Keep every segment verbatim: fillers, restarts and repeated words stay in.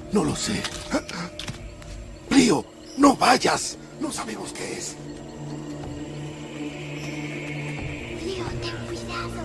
No lo sé. Río, no vayas. No sabemos qué es. Río, ten cuidado.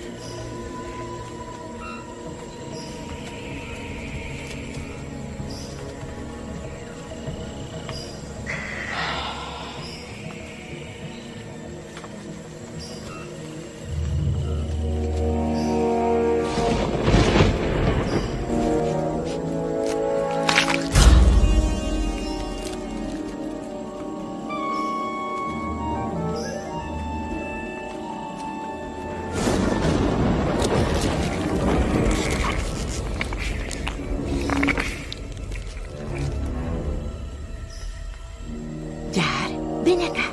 Ven acá.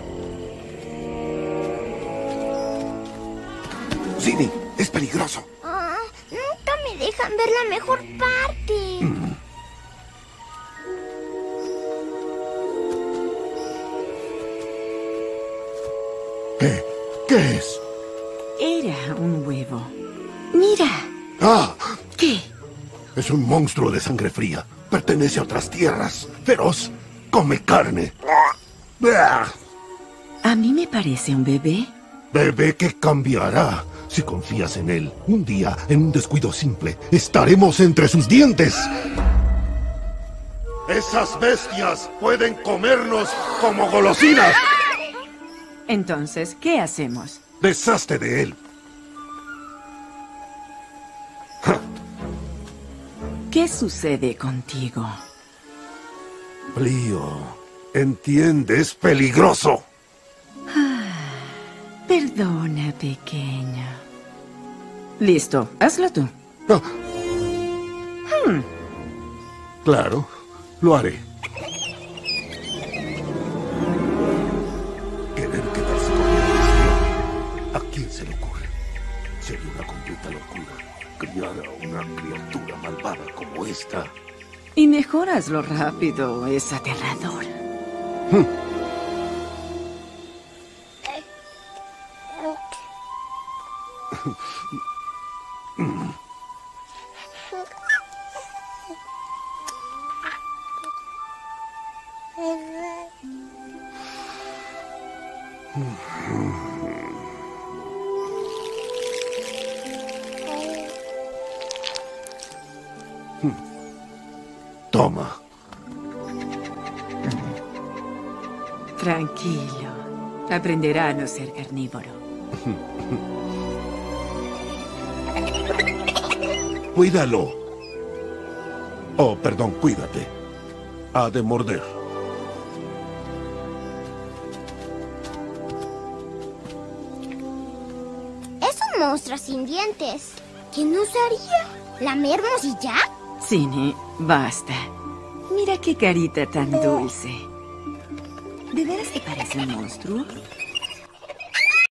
Ginny, es peligroso. Ah, nunca me dejan ver la mejor parte. Mm. ¿Qué? ¿Qué es? Era un huevo. Mira. ¡Ah! ¿Qué? Es un monstruo de sangre fría. Pertenece a otras tierras. Feroz. Come carne. A mí me parece un bebé. Bebé que cambiará. Si confías en él, un día, en un descuido simple, estaremos entre sus dientes. Esas bestias pueden comernos como golosinas. Entonces, ¿qué hacemos? Deshazte de él. ¿Qué sucede contigo? Plío, entiende, es peligroso. Ah, perdona, pequeño. Listo, hazlo tú. Ah, Hmm. claro, lo haré. Querer quedarse con el destino. ¿A quién se le ocurre? Sería una completa locura criar a una criatura malvada como esta. Y mejor hazlo rápido, es aterrador. Hmm. Toma. Tranquilo. Aprenderá a no ser carnívoro. Cuídalo. Oh, perdón, cuídate. Ha de morder. Es un monstruo sin dientes. ¿Qué nos haría? ¿Lamernos y ya? Ginny, basta. Mira qué carita tan dulce. ¿De veras te parece un monstruo?